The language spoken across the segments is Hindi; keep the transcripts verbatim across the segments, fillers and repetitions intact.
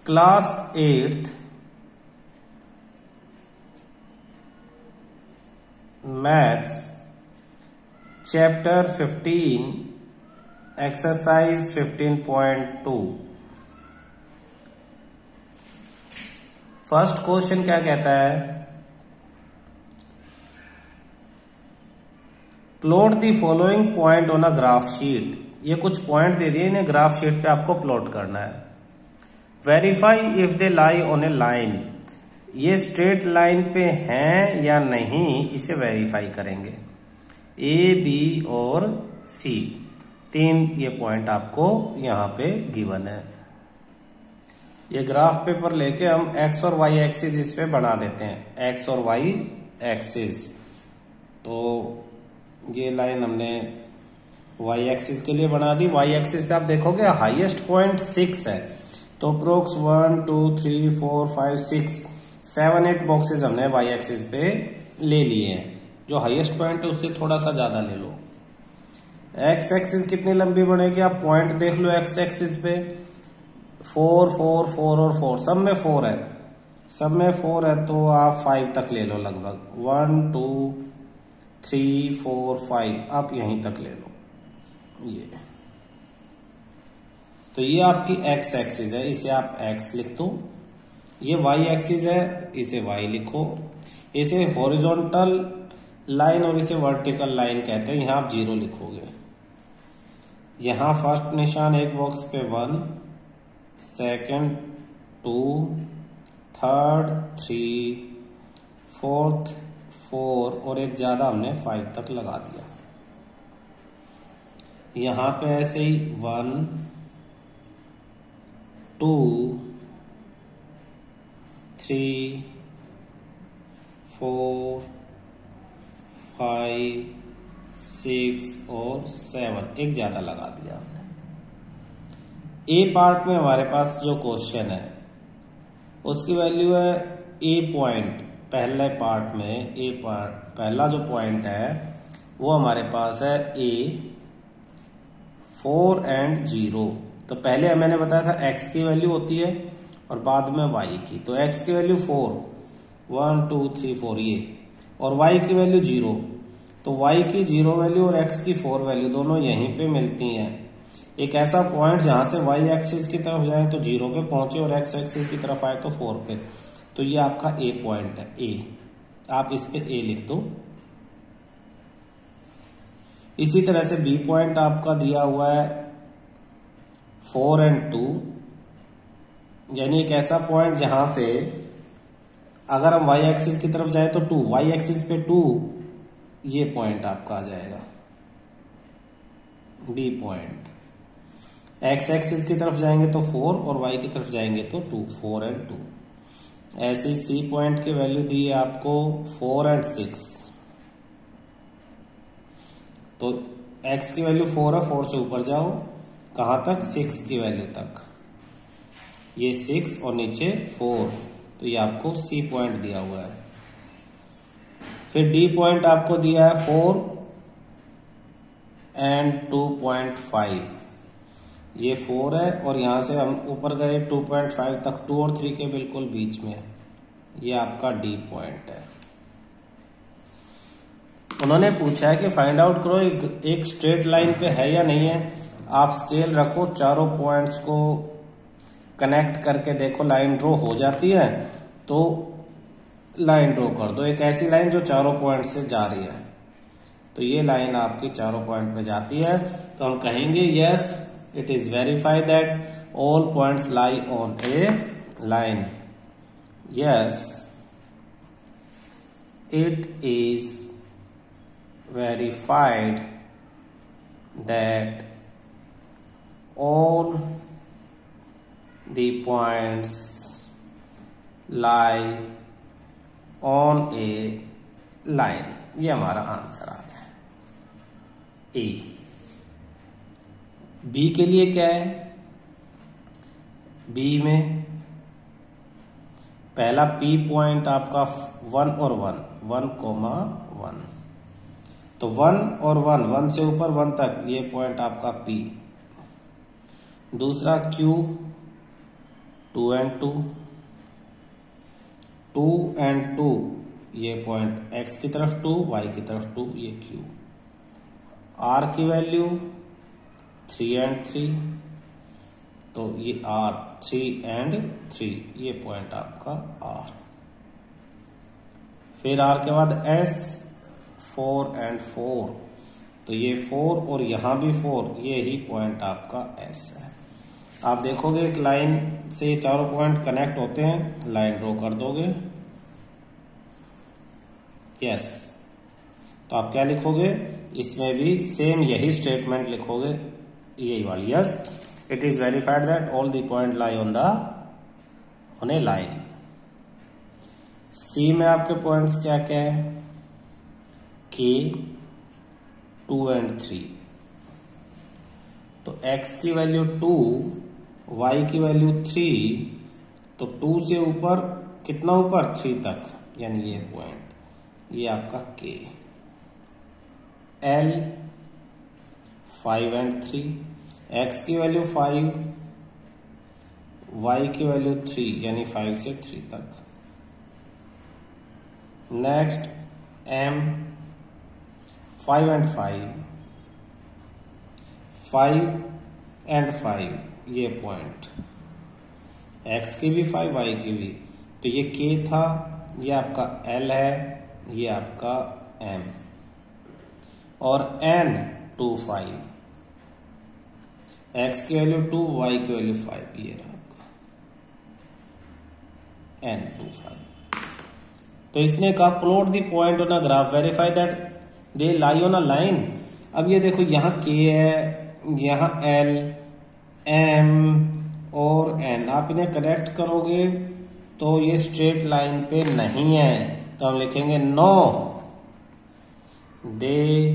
Class eighth maths chapter fifteen exercise fifteen point two. First question क्या कहता है, plot the following point on a graph sheet. ये कुछ पॉइंट दे दिए, इन्हें ग्राफ शीट पे आपको प्लॉट करना है। Verify if they lie on a line. ये स्ट्रेट लाइन पे हैं या नहीं, इसे वेरीफाई करेंगे। ए, बी और सी, तीन ये पॉइंट आपको यहां पे गिवन है। ये ग्राफ पेपर लेके हम एक्स और वाई एक्सिस इस पे बना देते हैं, एक्स और वाई एक्सिस। तो ये लाइन हमने वाई एक्सिस के लिए बना दी। वाई एक्सिस पे आप देखोगे हाईएस्ट पॉइंट सिक्स है, तो approx one two three four five six seven eight boxes हमने वाई एक्सिस पे ले लिए हैं। जो हाईएस्ट पॉइंट है उससे थोड़ा सा ज्यादा ले लो। एक्स एक्सिस कितनी लंबी बनेगी, आप पॉइंट देख लो एक्स एक्सिस पे, फोर फोर फोर और फोर, सब में फोर है, सब में फोर है, तो आप फाइव तक ले लो लगभग, one two three four five, आप यहीं तक ले लो। ये तो ये आपकी एक्स एक्सिस है, इसे आप एक्स लिख दो। ये वाई एक्सिस है, इसे वाई लिखो। इसे हॉरिजॉन्टल लाइन और इसे वर्टिकल लाइन कहते हैं, यहां आप जीरो लिखोगे। यहां फर्स्ट निशान एक बॉक्स पे one, second two, third three, fourth four और एक ज्यादा हमने फाइव तक लगा दिया। यहां पे ऐसे ही one two three four five six और सेवन, एक ज्यादा लगा दिया हमने। ए पार्ट में हमारे पास जो क्वेश्चन है उसकी वैल्यू है ए पॉइंट। पहले पार्ट में ए पार्ट, पहला जो पॉइंट है वो हमारे पास है ए फोर एंड जीरो। तो पहले मैंने बताया था एक्स की वैल्यू होती है और बाद में वाई की। तो एक्स की value four, one two three four ये, और वाई की वैल्यू जीरो। तो वाई की जीरो वैल्यू और एक्स की फोर वैल्यू दोनों यहीं पे मिलती हैं। एक ऐसा पॉइंट जहां से वाई एक्सिस की तरफ जाए तो जीरो पे पहुंचे और एक्स एक्सिस की तरफ आए तो फोर पे। तो ये आपका ए पॉइंट है, ए, आप इस पे ए लिख दो। इसी तरह से बी पॉइंट आपका दिया हुआ है फोर एंड टू, यानी एक ऐसा पॉइंट जहां से अगर हम वाई एक्सिस की तरफ जाए तो टू, वाई एक्सिस पे टू, ये पॉइंट आपका आ जाएगा बी पॉइंट। एक्स एक्सिस की तरफ जाएंगे तो फोर और वाई की तरफ जाएंगे तो टू, फोर एंड टू। ऐसे सी पॉइंट की वैल्यू दी है आपको फोर एंड सिक्स। तो एक्स की वैल्यू फोर है, फोर से ऊपर जाओ कहां तक, सिक्स की वैल्यू तक। ये सिक्स और नीचे फोर, तो ये आपको सी पॉइंट दिया हुआ है। फिर डी पॉइंट आपको दिया है four and two point five. ये फोर है और यहां से हम ऊपर गए टू पॉइंट फाइव तक, टू और थ्री के बिल्कुल बीच में। ये आपका डी पॉइंट है। उन्होंने पूछा है कि फाइंड आउट करो एक, एक स्ट्रेट लाइन पे है या नहीं है। आप स्केल रखो, चारों पॉइंट्स को कनेक्ट करके देखो, लाइन ड्रॉ हो जाती है तो लाइन ड्रॉ कर दो। एक ऐसी लाइन जो चारों पॉइंट से जा रही है, तो ये लाइन आपकी चारों पॉइंट पे जाती है, तो हम कहेंगे yes it is verify that all points lie on a line. Yes it is verified that all the points lie on a line। ये हमारा आंसर आ गया। ए। बी के लिए क्या है, बी में पहला पी पॉइंट आपका वन और वन, वन कोमा वन, तो वन और वन, वन से ऊपर वन तक, ये पॉइंट आपका पी। दूसरा Q two and two, two and two, ये पॉइंट एक्स की तरफ टू, वाई की तरफ टू, ये क्यू। आर की वैल्यू थ्री एंड थ्री, तो ये आर, थ्री एंड थ्री, ये पॉइंट आपका आर। फिर आर के बाद एस, फोर एंड फोर, तो ये फोर और यहां भी फोर, ये ही पॉइंट आपका एस है। आप देखोगे एक लाइन से चारों पॉइंट कनेक्ट होते हैं, लाइन ड्रॉ कर दोगे, यस। तो आप क्या लिखोगे, इसमें भी सेम यही स्टेटमेंट लिखोगे, यही वाली, yes, it is verified that all the point lie on the on a line. C में आपके पॉइंट्स क्या क्या है, के, टू एंड थ्री, तो x की वैल्यू टू, y की वैल्यू थ्री, तो टू से ऊपर कितना ऊपर, थ्री तक, यानी ये पॉइंट, ये आपका k। l, five and three, x की वैल्यू फाइव, y की वैल्यू थ्री, यानी फाइव से थ्री तक। Next m, five and five, five and five, ये पॉइंट, x की भी फाइव, y की भी, तो ये k था, ये आपका l है, ये आपका m, और n, टू, फाइव, x की वैल्यू टू, y की वैल्यू फाइव, ये रहा आपका n, टू, फाइव। तो इसने कहा plot the point on a graph, verify that they lie on a line. अब ये देखो यहाँ k है, यहाँ l, m और n, आप इन्हें कनेक्ट करोगे तो ये स्ट्रेट लाइन पे नहीं है, तो हम लिखेंगे no they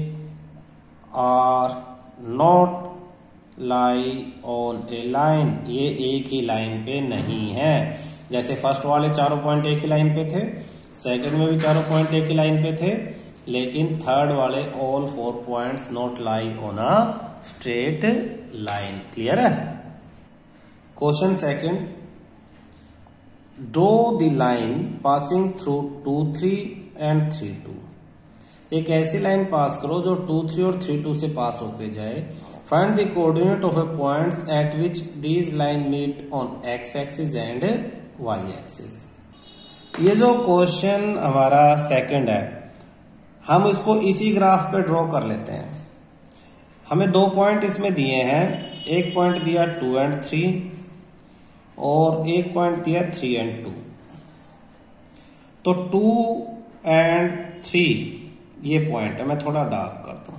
are not lie on a line, ये एक ही लाइन पे नहीं है। जैसे फर्स्ट वाले चारों पॉइंट एक ही लाइन पे थे, सेकंड में भी चारों पॉइंट एक ही लाइन पे थे, लेकिन थर्ड वाले all four points not lie on a straight line. Clear है। Question second, draw the line passing through two three and three two. एक ऐसी लाइन पास करो जो टू थ्री और थ्री टू से पास होके जाए। Find the coordinate of a points at which these line meet on x axis and Y axis. ये जो क्वेश्चन हमारा सेकंड है, हम इसको इसी ग्राफ पे ड्रॉ कर लेते हैं। हमें दो पॉइंट इसमें दिए हैं, एक पॉइंट दिया टू एंड थ्री और एक पॉइंट दिया थ्री एंड टू। तो टू एंड थ्री ये पॉइंट है, मैं थोड़ा डार्क कर दूं।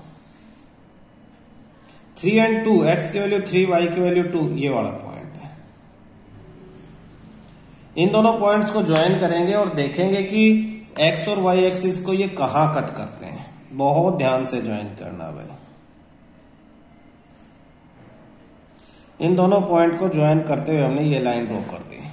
थ्री एंड टू, एक्स की वैल्यू थ्री, वाई की वैल्यू टू, ये वाला पॉइंट है। इन दोनों पॉइंट्स को ज्वाइन करेंगे और देखेंगे कि एक्स और वाई एक्सिस को ये कहां कट करते हैं। बहुत ध्यान से ज्वाइन करना भाई। इन दोनों पॉइंट को ज्वाइन करते हुए हमने ये लाइन ड्रॉ कर दी।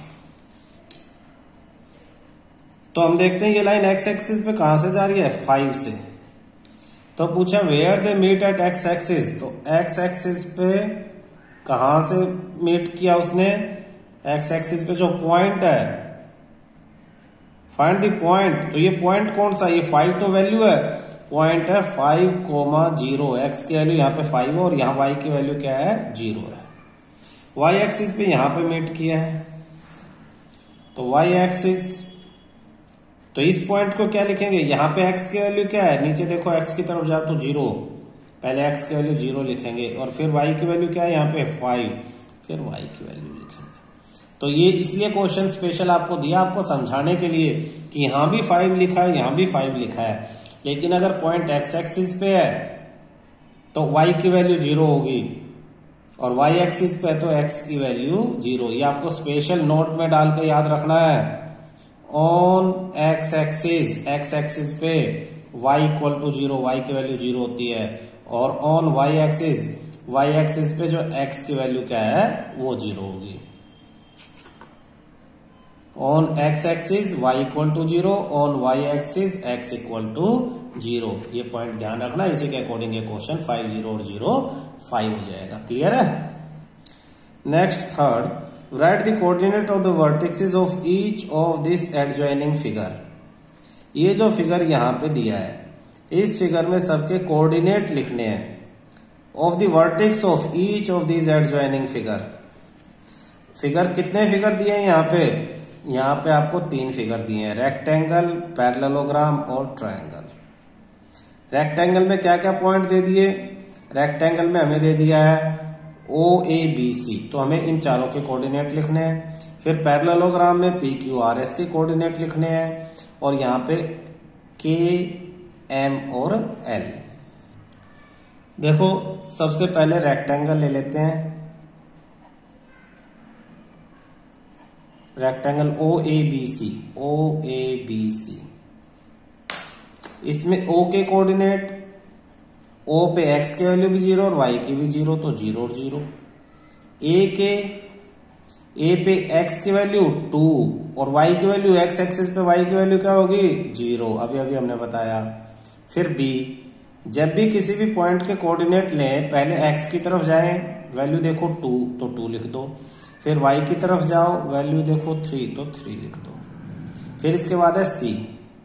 तो हम देखते हैं ये लाइन एक्स एक्सिस पे कहां से जा रही है, फाइव से। तो पूछा where they meet at X axis, तो एक्स एक्सिस पे कहां से मीट किया उसने, एक्स एक्सिस पे जो पॉइंट है, फाइंड द पॉइंट। तो ये पॉइंट कौन सा, ये फाइव तो वैल्यू है, पॉइंट है फाइव कोमा जीरो। एक्स की वैल्यू यहाँ पे फाइव है और यहाँ वाई की वैल्यू क्या है, जीरो है। वाई एक्सिस पे यहां पे मीट किया है, तो वाई एक्सिस, तो इस पॉइंट को क्या लिखेंगे, यहां पे एक्स की वैल्यू क्या है, नीचे देखो एक्स की तरफ जाओ तो जीरो, पहले एक्स की वैल्यू जीरो लिखेंगे और फिर वाई की वैल्यू क्या है यहाँ पे फाइव, फिर वाई की वैल्यू लिखेंगे। तो ये इसलिए क्वेश्चन स्पेशल आपको दिया, आपको समझाने के लिए कि यहां भी फाइव लिखा है, यहां भी फाइव लिखा है, लेकिन अगर पॉइंट एक्स एक्सिस पे है तो वाई की वैल्यू जीरो होगी और वाई एक्सिस पे तो एक्स की वैल्यू जीरो। ये आपको स्पेशल नोट में डाल के याद रखना है। On x axis, x axis पे y equal to zero, y की वैल्यू जीरो होती है, और on y axis, y axis पे जो x की वैल्यू क्या है वो जीरो होगी। On x axis y equal to zero, on y axis x equal to zero. ये पॉइंट ध्यान रखना, इसी के अकॉर्डिंग ये क्वेश्चन फाइव जीरो और जीरो फाइव हो जाएगा। क्लियर है। Next third, write the coordinate of the vertices of each of this adjoining figure. ये जो फिगर यहाँ पे दिया है, इस फिगर में सबके कोऑर्डिनेट लिखने हैं of the vertex of each of this adjoining figure. Figure कितने फिगर दिए हैं यहाँ पे? यहाँ पे आपको तीन फिगर दिए हैं, रेक्टेंगल, पैरेललोग्राम और ट्रायंगल। रेक्टेंगल में क्या क्या पॉइंट दे दिए? रेक्टेंगल में हमें दे दिया है ओ ए बी सी, तो हमें इन चारों के कोऑर्डिनेट लिखने हैं। फिर पैरेललोग्राम में पी क्यू आर एस के कोऑर्डिनेट लिखने हैं और यहाँ पे के एम और एल। देखो सबसे पहले रेक्टेंगल ले लेते हैं, rectangle O A B C, O A B C. इसमें ओ के कोऑर्डिनेट, ओ पे एक्स की वैल्यू भी जीरो और वाई की भी जीरो, तो जीरो और जीरो। ए के, ए पे एक्स की वैल्यू टू और वाई की वैल्यू, एक्स एक्सिस पे वाई की वैल्यू क्या होगी? जीरो, अभी अभी हमने बताया। फिर बी, जब भी किसी भी पॉइंट के कोऑर्डिनेट लें, पहले एक्स की तरफ जाएं, वैल्यू देखो टू तो टू लिख दो। फिर वाई की तरफ जाओ, वैल्यू देखो थ्री तो थ्री लिख दो। फिर इसके बाद है सी,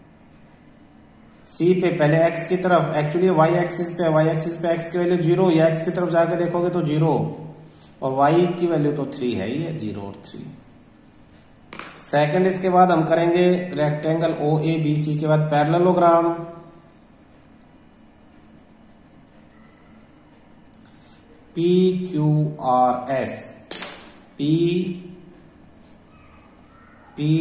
सी पे पहले एक्स की तरफ, एक्चुअली वाई एक्सिस पे, वाई एक्सिस पे एक्स की वैल्यू जीरो, या एक्स की तरफ जाके देखोगे तो जीरो, और वाई की वैल्यू तो थ्री है ही है, जीरो और थ्री। सेकंड इसके बाद हम करेंगे rectangle O A B C के बाद parallelogram. P Q R S, P P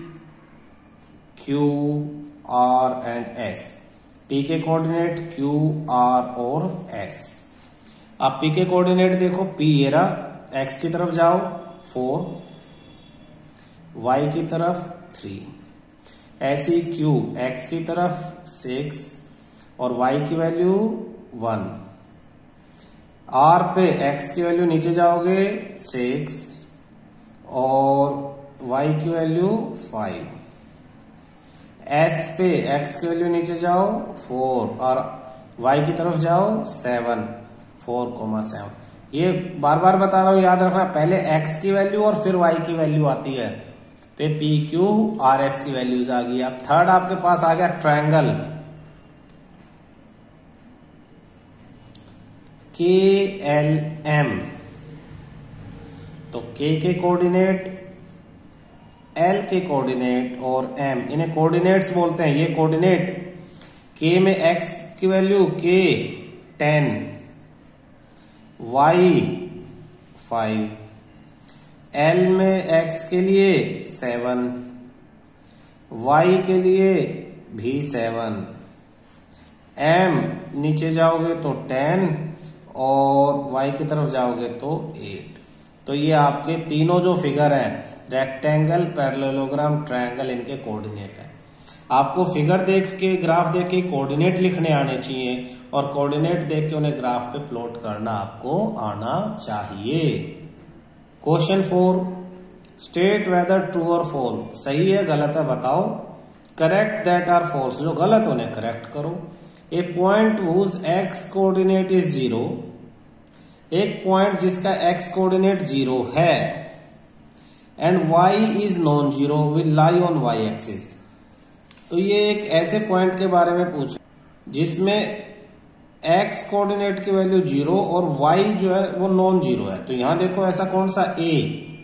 Q R and S. P के कोऑर्डिनेट क्यू आर और एस। अब पी के कोऑर्डिनेट देखो, पी ये रहा, एक्स की तरफ जाओ फोर, वाई की तरफ थ्री, ऐसी क्यू एक्स की तरफ सिक्स और वाई की वैल्यू वन। आर पे एक्स की वैल्यू नीचे जाओगे सिक्स और वाई की वैल्यू फाइव। एस पे एक्स की वैल्यू नीचे जाओ फोर और वाई की तरफ जाओ सेवन, फोर कोमा सेवन। ये बार बार बता रहा हूं, याद रखना, पहले एक्स की वैल्यू और फिर वाई की वैल्यू आती है, तो ये पी क्यू आर एस की वैल्यूज आ गई। अब थर्ड आपके पास आ गया ट्रायंगल, के एल एम। तो के के कोऑर्डिनेट, एल के कोऑर्डिनेट और एम, इन्हें कोऑर्डिनेट्स बोलते हैं। ये कोऑर्डिनेट, के में एक्स की वैल्यू के टेन, वाई फाइव, एल में एक्स के लिए सेवन, वाई के लिए भी सेवन, एम नीचे जाओगे तो टेन और वाई की तरफ जाओगे तो एट। तो ये आपके तीनों जो फिगर हैं, रेक्टेंगल, पैरेललोग्राम, ट्रायंगल, इनके कोऑर्डिनेट है। आपको फिगर देख के, ग्राफ देख के कोऑर्डिनेट लिखने आने चाहिए और कोऑर्डिनेट देख के उन्हें ग्राफ पे प्लॉट करना आपको आना चाहिए। Question four, state whether true और फॉल्स, सही है गलत है बताओ। करेक्ट दैट आर फॉल्स, जो गलत उन्हें करेक्ट करो। A point whose x coordinate is zero, एक पॉइंट जिसका एक्स कोऑर्डिनेट जीरो है, and y is non zero will lie on y axis. तो ये एक ऐसे पॉइंट के बारे में पूछा जिसमें एक्स कोऑर्डिनेट की वैल्यू जीरो और वाई जो है वो नॉन जीरो है। तो यहां देखो ऐसा कौन सा, ए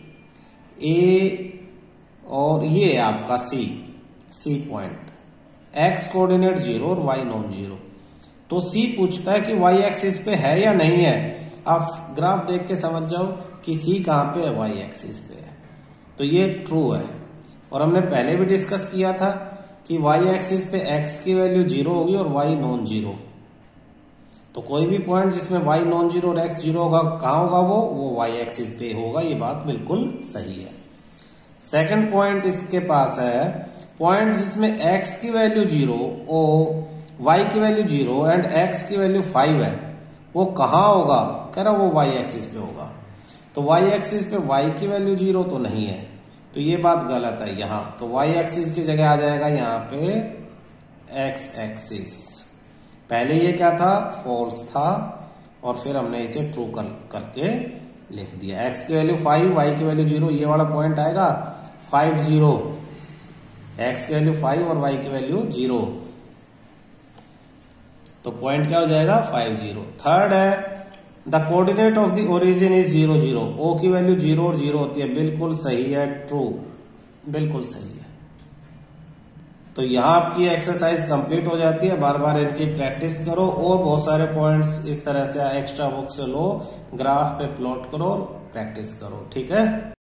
ए और ये आपका C, C point, x coordinate zero और वाई नॉन जीरो। तो सी पूछता है कि वाई एक्सिस पे है या नहीं है। आप ग्राफ देख के समझ जाओ कि सी कहां पे है, वाई एक्सिस पे है, तो ये ट्रू है। और हमने पहले भी डिस्कस किया था कि वाई एक्सिस पे एक्स की वैल्यू जीरो होगी और वाई नॉन जीरो। तो कोई भी पॉइंट जिसमें वाई नॉन जीरो और एक्स जीरो होगा, कहां होगा वो वो वाई एक्सिस पे होगा। ये बात बिल्कुल सही है। सेकंड पॉइंट इसके पास है, पॉइंट जिसमें एक्स की वैल्यू जीरो और वाई की वैल्यू जीरो एंड एक्स की वैल्यू फाइव है, वो कहां होगा, कह रहा वो वाई एक्सिस पे होगा। तो वाई एक्सिस पे वाई की वैल्यू जीरो तो नहीं है, तो ये बात गलत है यहां। तो वाई एक्सिस की जगह आ जाएगा यहां पे एक्स एक्सिस। पहले ये क्या था, फॉल्स था और फिर हमने इसे ट्रू कर, करके लिख दिया। एक्स की वैल्यू फाइव, वाई की वैल्यू जीरो, ये वाला पॉइंट आएगा फाइव जीरो। एक्स की वैल्यू फाइव और वाई की वैल्यू जीरो, तो पॉइंट क्या हो जाएगा फाइव जीरो। थर्ड है the coordinate of the origin is zero zero. O की वैल्यू जीरो और जीरो होती है, बिल्कुल सही है, ट्रू, बिल्कुल सही है। तो यहां आपकी एक्सरसाइज कंप्लीट हो जाती है। बार बार इनकी प्रैक्टिस करो और बहुत सारे पॉइंट्स इस तरह से एक्स्ट्रा बुक से लो, ग्राफ पे प्लॉट करो और प्रैक्टिस करो, ठीक है।